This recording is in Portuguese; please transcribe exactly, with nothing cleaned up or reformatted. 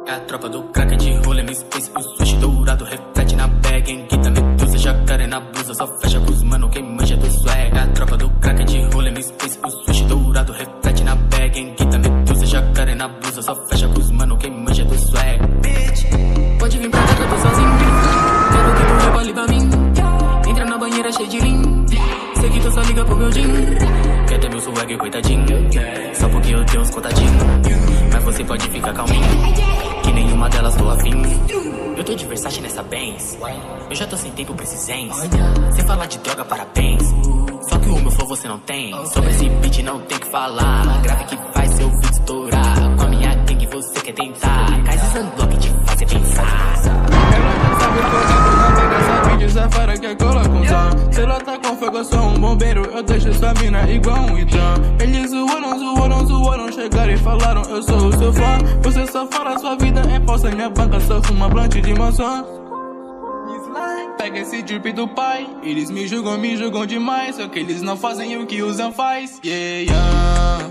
É a tropa do crack de rolê no space. O switch dourado reflete na bag. Enguita, medusa, jacaré na blusa. Só fecha pros mano quem manja do swag. É a tropa do crack de rolê no space. O switch dourado reflete na bag. Enguita, medusa, jacaré na blusa. Só fecha pros mano quem manja do swag. Bitch, pode vir pra cá que eu tô sozinho. Quero que tu rebole pra mim. Entra na banheira cheio de lean. Sei que tu só liga pro meu jean. Quer ter meu swag, coitadinho. Só porque eu tenho uns contadinhos. Mas você pode ficar calminho, que nenhuma delas tô afim. Eu tô de Versace nessa Benz. Eu já tô sem tempo pra esses ends. Sem falar de droga, parabéns. Só que o meu flow você não tem. Sobre esse beat não tem que falar. Grave que faz seu vídeo estourar. Com a minha gangue você quer tentar. Cais unlock te fazer pensar. Ela já sabe que eu tô na pega. Sabe desafara que é cola com som. Se ela tá com fogo eu sou um bombeiro. Eu deixo sua mina igual um hidrão. Eles zoaram, zoaram, zoaram. Chegaram e falaram eu sou o seu fã. Você só fala sua vida é falsa. Minha banca só fuma blunt de maçã. Pega esse drip do pai. Eles me julgam, me julgam demais. Só que eles não fazem o que o Zan faz. Yeah, yeah.